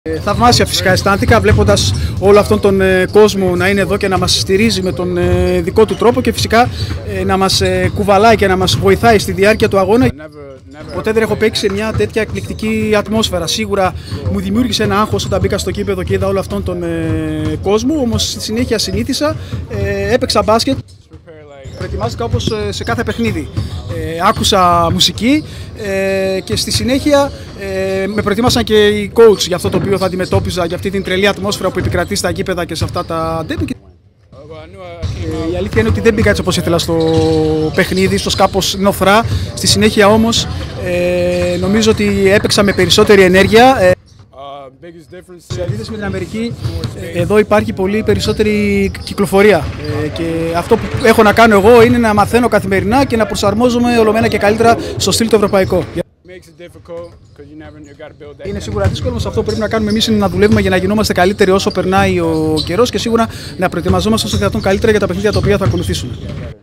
Θαυμάσια φυσικά αισθάνθηκα βλέποντας όλο αυτόν τον κόσμο να είναι εδώ και να μας στηρίζει με τον δικό του τρόπο και φυσικά να μας κουβαλάει και να μας βοηθάει στη διάρκεια του αγώνα. Ποτέ δεν έχω παίξει σε μια τέτοια εκπληκτική ατμόσφαιρα. Σίγουρα μου δημιούργησε ένα άγχος όταν μπήκα στο γήπεδο και είδα όλο αυτόν τον κόσμο, όμως στη συνέχεια συνήθισα, έπαιξα μπάσκετ. Προετοιμάστηκα όπως σε κάθε παιχνίδι. Άκουσα μουσική και στη συνέχεια με προετοίμασαν και οι coach για αυτό το οποίο θα αντιμετώπιζα, για αυτή την τρελή ατμόσφαιρα που επικρατεί στα γήπεδα και σε αυτά τα ντέρμπι. Η αλήθεια είναι ότι δεν μπήκα έτσι όπως ήθελα στο παιχνίδι, ίσως κάπως νοθρά. Στη συνέχεια όμως νομίζω ότι έπαιξα με περισσότερη ενέργεια. Σε αντίθεση με την Αμερική, εδώ υπάρχει πολύ περισσότερη κυκλοφορία και αυτό που έχω να κάνω εγώ είναι να μαθαίνω καθημερινά και να προσαρμόζομαι ολομένα και καλύτερα στο στυλ το ευρωπαϊκό. Είναι σίγουρα δύσκολο, όμως αυτό που πρέπει να κάνουμε εμείς είναι να δουλεύουμε για να γινόμαστε καλύτεροι όσο περνάει ο καιρός και σίγουρα να προετοιμαζόμαστε όσο δυνατόν καλύτερα για τα παιχνίδια τα οποία θα ακολουθήσουν.